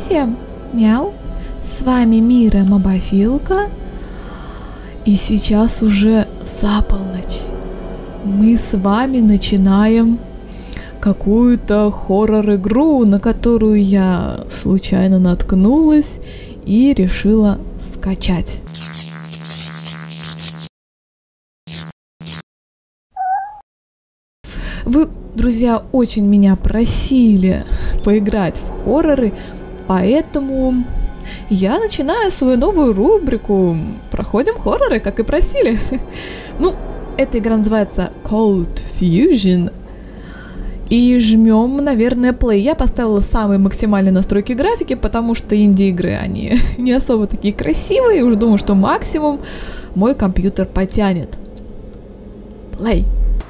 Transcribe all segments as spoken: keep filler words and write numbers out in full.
всем! Мяу! С вами Мира Мобофилка. И сейчас уже за полночь. Мы с вами начинаем какую-то хоррор-игру, на которую я случайно наткнулась и решила скачать. Вы, друзья, очень меня просили поиграть в хорроры, поэтому я начинаю свою новую рубрику «Проходим хорроры», как и просили. Ну, эта игра называется Cold Fusion. И жмем, наверное, play. Я поставила самые максимальные настройки графики, потому что инди-игры, они не особо такие красивые. И уже думаю, что максимум мой компьютер потянет. Play.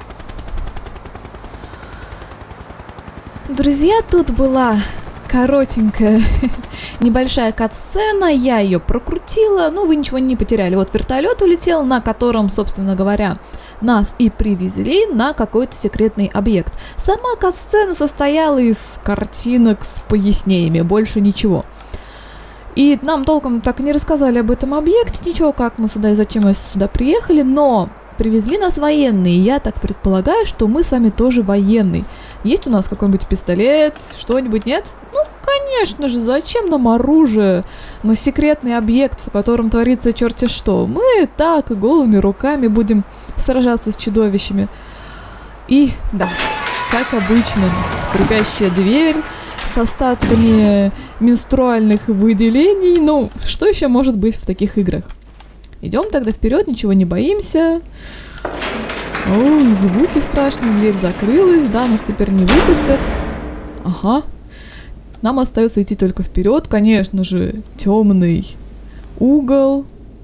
Друзья, тут была коротенькая небольшая кат-сцена, я ее прокрутила, ну вы ничего не потеряли. Вот вертолет улетел, на котором, собственно говоря, нас и привезли на какой-то секретный объект. Сама кат-сцена состояла из картинок с пояснениями, больше ничего. И нам толком так и не рассказали об этом объекте, ничего, как мы сюда и зачем мы сюда приехали, но привезли нас военные, и я так предполагаю, что мы с вами тоже военный. Есть у нас какой-нибудь пистолет, что-нибудь, нет? Ну, конечно же, зачем нам оружие на секретный объект, в котором творится черти что? Мы так голыми руками будем сражаться с чудовищами. И, да, как обычно, скрипящая дверь с остатками менструальных выделений. Ну, что еще может быть в таких играх? Идем тогда вперед, ничего не боимся. Ой, звуки страшные, дверь закрылась, да, нас теперь не выпустят. Ага. Нам остается идти только вперед, конечно же, темный угол.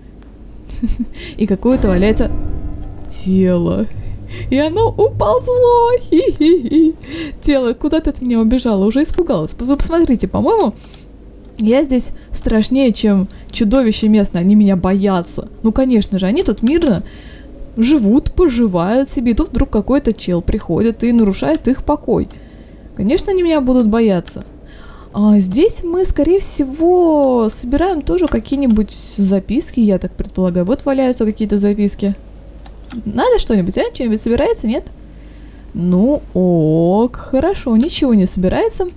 И какое-то валяется тело. И оно уползло. Тело куда-то от меня убежало, уже испугалась. Вы посмотрите, по-моему, я здесь страшнее, чем чудовища местные, они меня боятся. Ну, конечно же, они тут мирно живут, поживают себе, и тут вдруг какой-то чел приходит и нарушает их покой. Конечно, они меня будут бояться. А здесь мы, скорее всего, собираем тоже какие-нибудь записки, я так предполагаю. Вот валяются какие-то записки. Надо что-нибудь, а? Что-нибудь собирается, нет? Ну, ок, хорошо, ничего не собирается.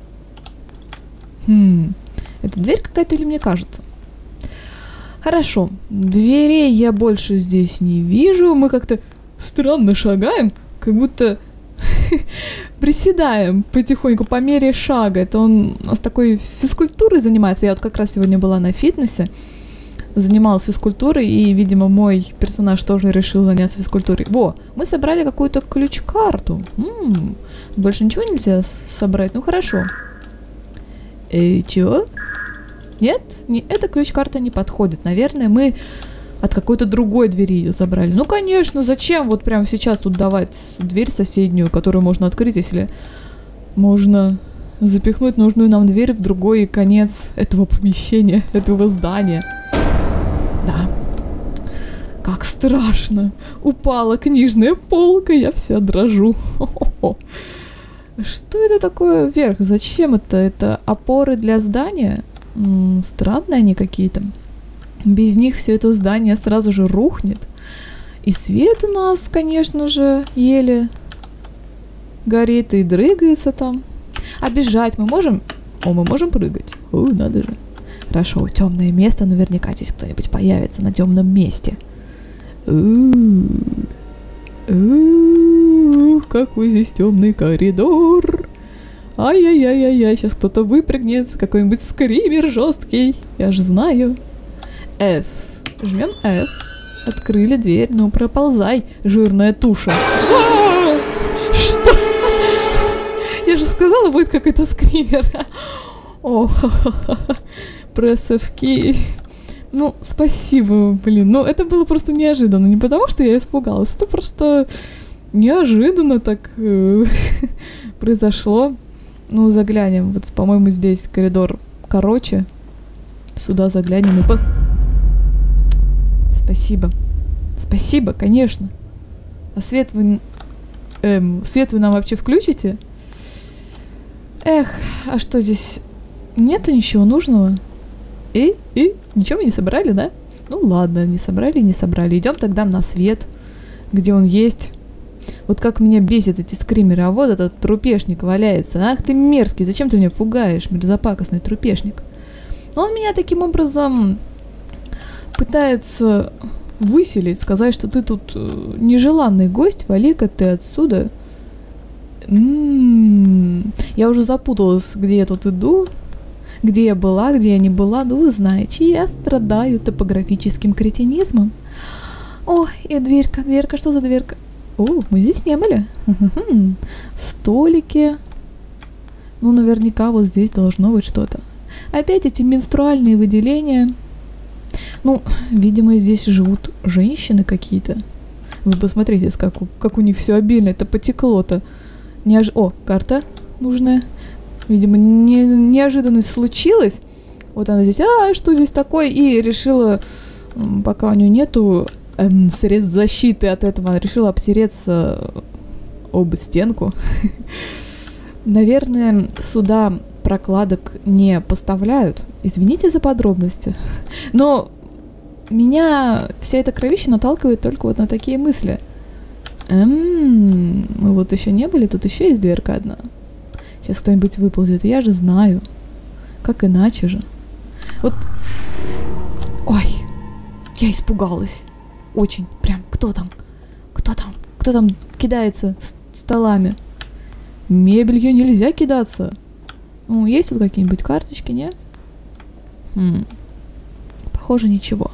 Хм... Это дверь какая-то или мне кажется? Хорошо. Дверей я больше здесь не вижу. Мы как-то странно шагаем, как будто приседаем потихоньку по мере шага. Это он у нас такой физкультурой занимается. Я вот как раз сегодня была на фитнесе, занималась физкультурой, и, видимо, мой персонаж тоже решил заняться физкультурой. Во, мы собрали какую-то ключ-карту. М-м, больше ничего нельзя собрать? Ну, хорошо. Эй, чего? Нет, не, эта ключ-карта не подходит. Наверное, мы от какой-то другой двери ее забрали. Ну, конечно, зачем вот прямо сейчас тут давать дверь соседнюю, которую можно открыть, если можно запихнуть нужную нам дверь в другой конец этого помещения, этого здания. Да. Как страшно. Упала книжная полка, я вся дрожу. Хо-хо-хо. Что это такое вверх? Зачем это? Это опоры для здания? М-м, странные они какие-то. Без них все это здание сразу же рухнет. И свет у нас, конечно же, еле горит и дрыгается там. А бежать мы можем? О, мы можем прыгать. О, надо же. Хорошо, темное место. Наверняка здесь кто-нибудь появится на темном месте. У-у-у. Ух, какой здесь темный коридор. Ай-яй-яй-яй-яй, сейчас кто-то выпрыгнет, какой-нибудь скример жесткий. Я же знаю. F. Жмем F. Открыли дверь. Ну, проползай, жирная туша. А-а-а! Что? Я же сказала, будет какой-то скример. О, пресс F key. Ну, спасибо, блин. Ну, это было просто неожиданно. Не потому, что я испугалась. Это просто неожиданно так э, произошло. Ну, заглянем. Вот, по-моему, здесь коридор короче. Сюда заглянем и... По... Спасибо. Спасибо, конечно. А свет вы... Эм, свет вы нам вообще включите? Эх, а что здесь Нету ничего нужного. И, и, ничего мы не собрали, да? Ну ладно, не собрали, не собрали. Идем тогда на свет, где он есть. Вот как меня бесит эти скримеры. А вот этот трупешник валяется. Ах ты мерзкий, зачем ты меня пугаешь, мерзопакостный трупешник? Он меня таким образом пытается выселить, сказать, что ты тут нежеланный гость, вали-ка ты отсюда. М-м-м. Я уже запуталась, где я тут иду, где я была, где я не была. Ну, вы знаете, я страдаю топографическим кретинизмом. О, и дверка, дверка, что за дверка? О, мы здесь не были. Столики. Ну, наверняка вот здесь должно быть что-то. Опять эти менструальные выделения. Ну, видимо, здесь живут женщины какие-то. Вы посмотрите, как у, как у них все обильно, это потекло-то. Неож... О, карта нужная. Видимо, не, неожиданность случилась. Вот она здесь, а, что здесь такое? И решила, пока у нее нету эм, средств защиты от этого, она решила обтереться об стенку. Наверное, сюда прокладок не поставляют. Извините за подробности. Но меня вся эта кровища наталкивает только вот на такие мысли. Эм, мы вот еще не были, тут еще есть дверка одна. Сейчас кто-нибудь выползет, я же знаю. Как иначе же? Вот... Ой, я испугалась. Очень, прям, кто там? Кто там? Кто там кидается с столами? Мебелью нельзя кидаться. Ну, есть тут какие-нибудь карточки, не? Хм. Похоже, ничего.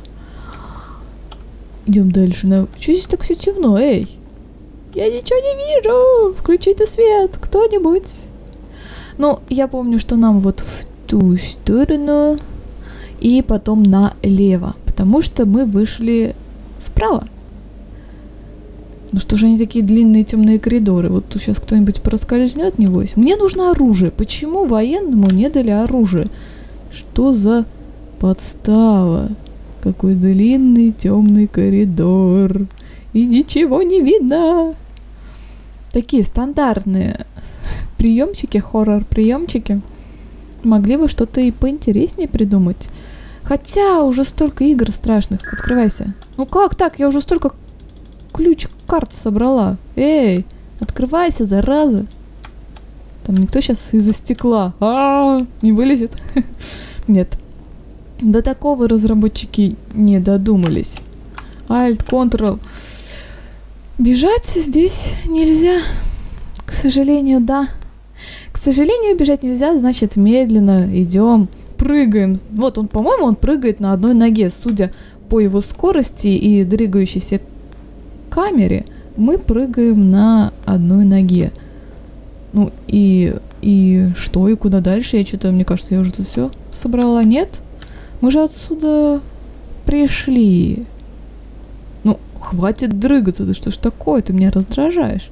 Идем дальше. На... Чё здесь так все темно, эй? Я ничего не вижу! Включите свет, кто-нибудь. Ну, я помню, что нам вот в ту сторону и потом налево, потому что мы вышли справа. Ну что же они такие длинные темные коридоры? Вот тут сейчас кто-нибудь проскользнет, небось. Мне нужно оружие. Почему военному не дали оружие? Что за подстава? Какой длинный темный коридор. И ничего не видно. Такие стандартные приемчики, хоррор-приемчики. Могли бы что-то и поинтереснее придумать. Хотя уже столько игр страшных. Открывайся. Ну как так? Я уже столько ключ карт собрала. Эй, открывайся, зараза. Там никто сейчас из-за стекла А-а-а, не вылезет. Нет. До такого разработчики не додумались. Alt, Ctrl. Бежать здесь нельзя. К сожалению, да. К сожалению, бежать нельзя, значит, медленно идем, прыгаем. Вот он, по-моему, он прыгает на одной ноге. Судя по его скорости и двигающейся камере, мы прыгаем на одной ноге. Ну и, и что, и куда дальше? Я что-то, мне кажется, я уже тут все собрала. Нет? Мы же отсюда пришли. Ну, хватит дрыгаться, да что ж такое, ты меня раздражаешь.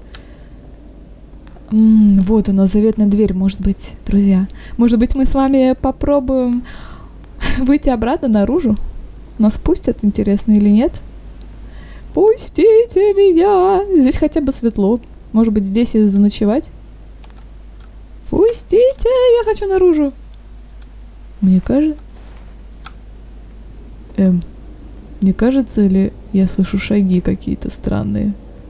М-м, вот она, заветная дверь, может быть, друзья. Может быть, мы с вами попробуем выйти обратно наружу? Нас пустят, интересно, или нет? Пустите меня! Здесь хотя бы светло. Может быть, здесь и заночевать? Пустите, я хочу наружу. Мне кажется... Эм, не кажется ли, я слышу шаги какие-то странные?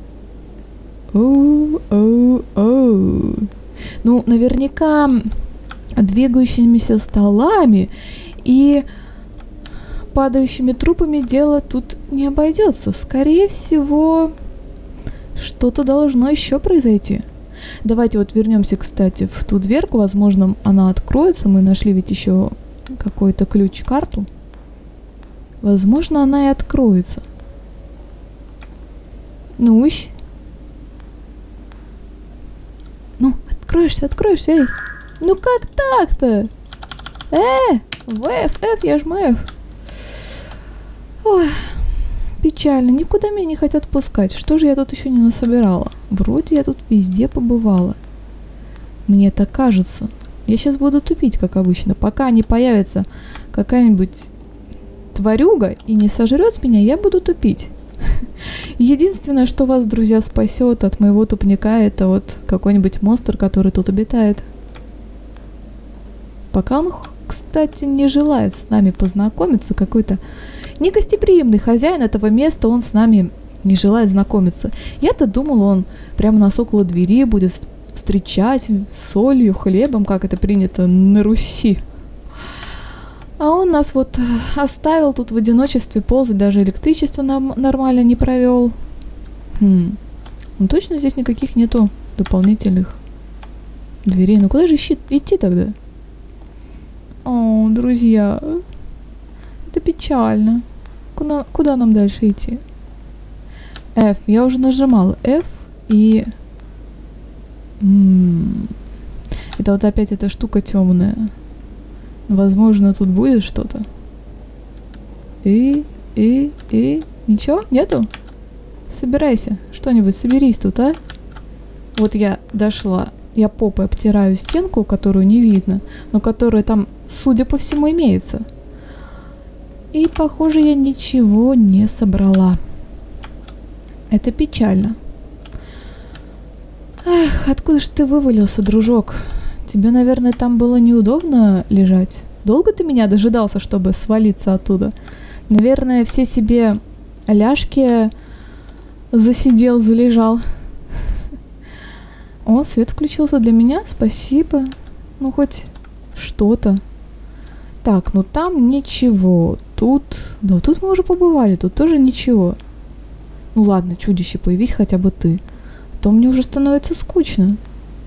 Оу, оу, оу. Ну, наверняка двигающимися столами и падающими трупами дело тут не обойдется. Скорее всего, что-то должно еще произойти. Давайте вот вернемся, кстати, в ту дверку. Возможно, она откроется. Мы нашли ведь еще какой-то ключ-карту. Возможно, она и откроется. Ну, ищ. Ну, откроешься, откроешься, эй. Ну как так-то? Э, в F, F, я жму F. Ой, печально, никуда меня не хотят пускать. Что же я тут еще не насобирала? Вроде я тут везде побывала. Мне так кажется. Я сейчас буду тупить, как обычно. Пока не появится какая-нибудь тварюга и не сожрет меня, я буду тупить. Единственное, что вас, друзья, спасет от моего тупника, это вот какой-нибудь монстр, который тут обитает. Пока он кстати, не желает с нами познакомиться. Какой-то негостеприимный хозяин этого места, он с нами не желает знакомиться. Я-то думала, он прямо нас около двери будет встречать солью, хлебом, как это принято на Руси. А он нас вот оставил тут в одиночестве ползать, даже электричество нам нормально не провел. Хм. Ну точно здесь никаких нету дополнительных дверей. Ну куда же ищи- идти тогда? О, друзья, это печально. Куда, куда нам дальше идти? F. Я уже нажимала F и... М-м-м. Это вот опять эта штука темная. Возможно, тут будет что-то. И, и, и... Ничего? Нету? Собирайся. Что-нибудь соберись тут, а? Вот я дошла. Я попой обтираю стенку, которую не видно, но которая там, судя по всему, имеется. И, похоже, я ничего не собрала. Это печально. Эх, откуда ж ты вывалился, дружок? Тебе, наверное, там было неудобно лежать. Долго ты меня дожидался, чтобы свалиться оттуда? Наверное, все себе ляжки засидел, залежал. О, свет включился для меня, спасибо. Ну, хоть что-то. Так, ну там ничего. Тут... Да, тут мы уже побывали, тут тоже ничего. Ну ладно, чудище, появись хотя бы ты. А то мне уже становится скучно.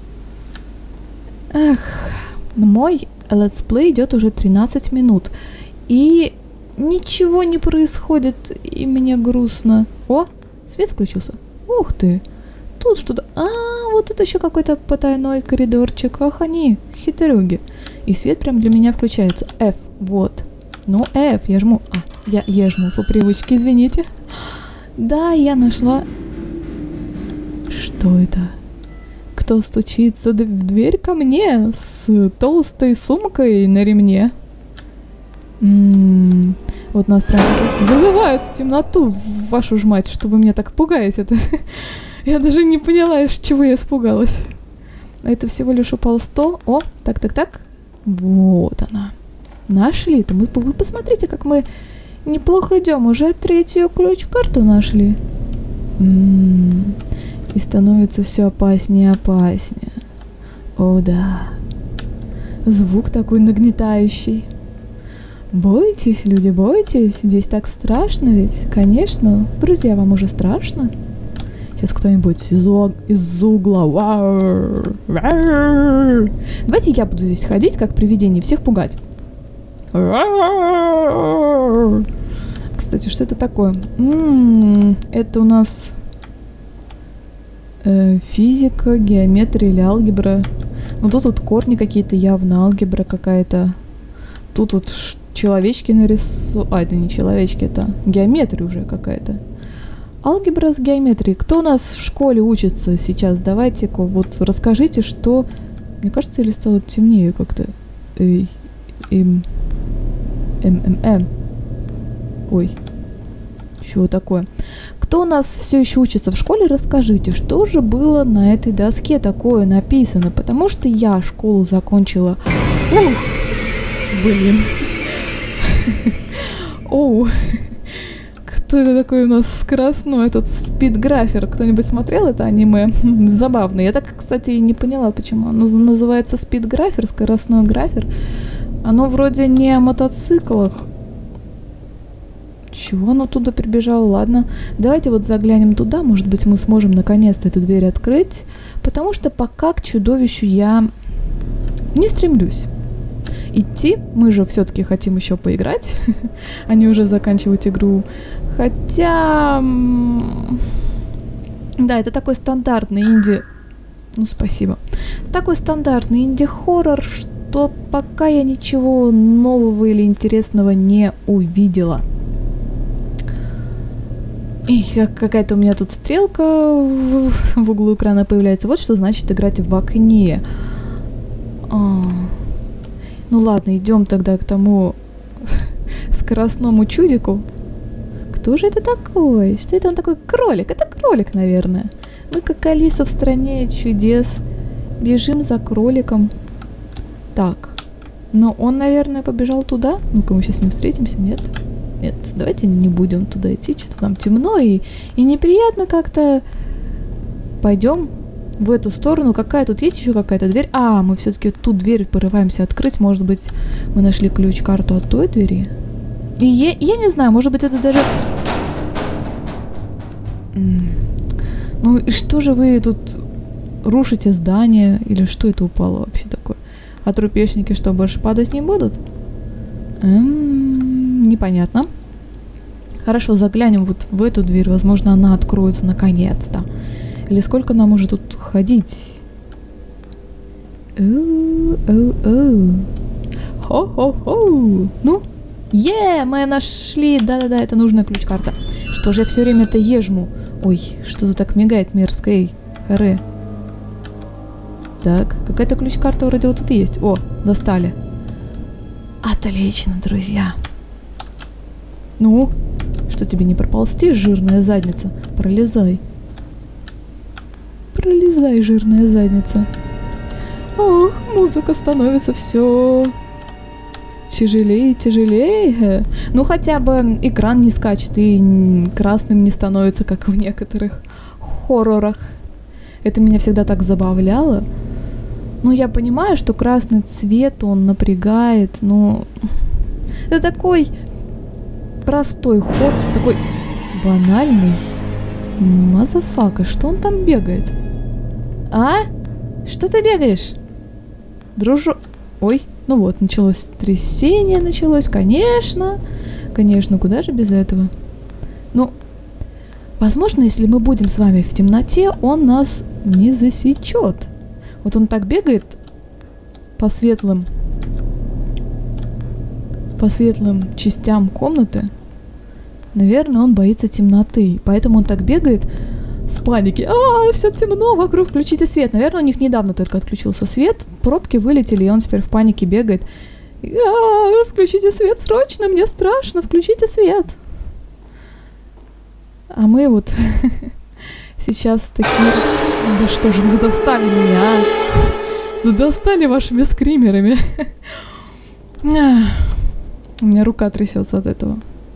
Эх, мой летсплей идет уже тринадцать минут. И ничего не происходит, и мне грустно. О, свет включился. Ух ты. Тут что-то... А, вот тут еще какой-то потайной коридорчик. Ах, они, хитрюги. И свет прям для меня включается. F, вот. Ну, F, я жму... А, я, я жму по привычке, извините. Да, я нашла... Что это? Кто стучится в дверь ко мне с толстой сумкой на ремне? М-м-м, вот нас прям зазывают в темноту, вашу ж мать, что вы меня так пугаете. Это... Я даже не поняла, из чего я испугалась. Это всего лишь упал стол. О, так-так-так. Вот она. Нашли. То мы, вы посмотрите, как мы неплохо идем. Уже третью ключ-карту нашли. М-м-м. И становится все опаснее и опаснее. О, да. Звук такой нагнетающий. Бойтесь, люди, бойтесь. Здесь так страшно ведь. Конечно. Друзья, вам уже страшно? Сейчас кто-нибудь из, из угла. Вау, вау. Давайте я буду здесь ходить, как привидение, всех пугать. Вау. Кстати, что это такое? М-м, это у нас э, физика, геометрия или алгебра. Ну тут вот корни какие-то, явно алгебра какая-то. Тут вот человечки нарисованы. А, это не человечки, это геометрия уже какая-то. Алгебра с геометрией. Кто у нас в школе учится сейчас? Давайте-ка вот расскажите, что... Мне кажется, или стало темнее как-то? Эй, эм, эм, эм, эм. Ой, чего такое? Кто у нас все еще учится в школе, расскажите, что же было на этой доске такое написано? Потому что я школу закончила... О, блин. Оу. Кто это такой у нас скоростной? Этот спидграфер. Кто-нибудь смотрел это аниме? Забавно. Я так, кстати, и не поняла, почему. Оно называется спидграфер, скоростной графер. Оно вроде не о мотоциклах. Чего оно туда прибежало? Ладно. Давайте вот заглянем туда. Может быть, мы сможем наконец-то эту дверь открыть. Потому что пока к чудовищу я не стремлюсь идти. Мы же все-таки хотим еще поиграть, а не уже заканчивать игру. Хотя... Да, это такой стандартный инди... Ну, спасибо. Такой стандартный инди-хоррор, что пока я ничего нового или интересного не увидела. И какая-то у меня тут стрелка в, в углу экрана появляется. Вот что значит играть в окне. А... Ну ладно, идем тогда к тому скоростному чудику. Кто же это такой? Что это он такой? Кролик. Это кролик, наверное. Мы как Алиса в стране чудес. Бежим за кроликом. Так. Но он, наверное, побежал туда. Ну-ка, мы сейчас с ним встретимся, нет? Нет, давайте не будем туда идти, что-то там темно и, и неприятно как-то. Пойдем в эту сторону. Какая тут есть еще какая-то дверь? А, мы все-таки ту дверь порываемся открыть. Может быть, мы нашли ключ-карту от той двери? И я, я не знаю, может быть, это даже... Ну и что же вы тут рушите здание? Или что это упало вообще такое? А трупешники что, больше падать не будут? М-м, непонятно. Хорошо, заглянем вот в эту дверь. Возможно, она откроется наконец-то. Или сколько нам уже тут ходить? Оу-оу-оу. Хо-хо-хо. Ну, е, мы нашли. Да-да-да, это нужная ключ-карта. Что же я все время-то ежму? Ой, что тут так мигает мерзко, эй, харе. Так, какая-то ключ-карта вроде вот тут есть. О, достали. Отлично, друзья. Ну, что тебе не проползти, жирная задница? Пролезай. Пролезай, жирная задница. Ох, музыка становится все тяжелее и тяжелее. Ну, хотя бы экран не скачет и красным не становится, как в некоторых хоррорах. Это меня всегда так забавляло. Ну, я понимаю, что красный цвет, он напрягает, но... Это такой простой ход, такой банальный. Мазафака, что он там бегает? А? Что ты бегаешь? Дружу... Ой, ну вот, началось трясение, началось, конечно. Конечно, куда же без этого? Ну, возможно, если мы будем с вами в темноте, он нас не засечет. Вот он так бегает по светлым, по светлым частям комнаты. Наверное, он боится темноты, поэтому он так бегает в панике. А, все темно, вокруг включите свет. Наверное, у них недавно только отключился свет, пробки вылетели, и он теперь в панике бегает. А, включите свет срочно, мне страшно, включите свет. А мы вот сейчас такие... Да что же вы достали меня? Да достали вашими скримерами. У меня рука трясется от этого.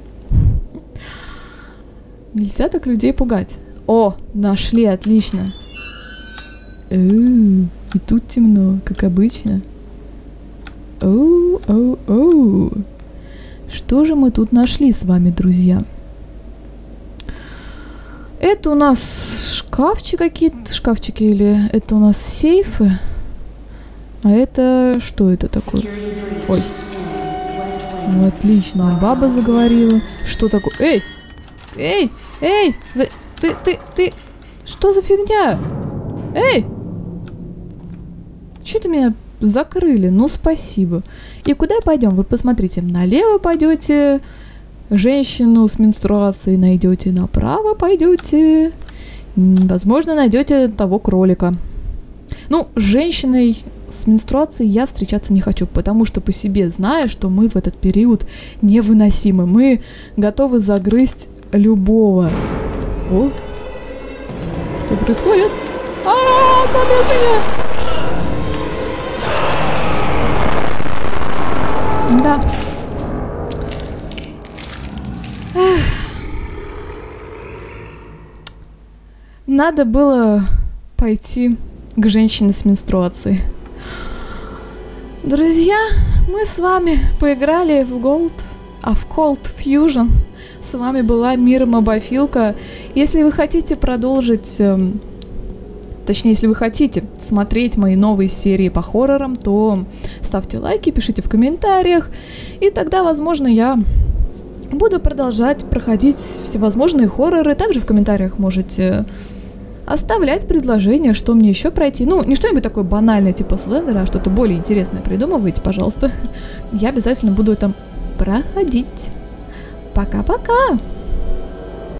Нельзя так людей пугать. О, нашли, отлично. Оу, и тут темно, как обычно. Оу, оу, оу. Что же мы тут нашли с вами, друзья? Это у нас шкафчики какие-то, шкафчики или это у нас сейфы? А это что это такое? Ой. Ну, отлично, баба заговорила. Что такое? Эй! Эй! Эй! Ты, ты, ты... Что за фигня? Эй! Чё-то меня закрыли, ну спасибо. И куда пойдем? Вы посмотрите, налево пойдете, женщину с менструацией найдете, направо пойдете, возможно, найдете того кролика. Ну, с женщиной с менструацией я встречаться не хочу, потому что по себе знаю, что мы в этот период невыносимы. Мы готовы загрызть любого. О, что происходит? А-а-а, отвали меня! Да. Эх. Надо было пойти к женщине с менструацией. Друзья, мы с вами поиграли в Gold, а в Cold Fusion. С вами была Мира Мобофилка. Если вы хотите продолжить, эм, точнее, если вы хотите смотреть мои новые серии по хоррорам, то ставьте лайки, пишите в комментариях, и тогда, возможно, я буду продолжать проходить всевозможные хорроры. Также в комментариях можете оставлять предложения, что мне еще пройти. Ну, не что-нибудь такое банальное, типа Слендера, а что-то более интересное придумывайте, пожалуйста. Я обязательно буду там проходить. Пока-пока!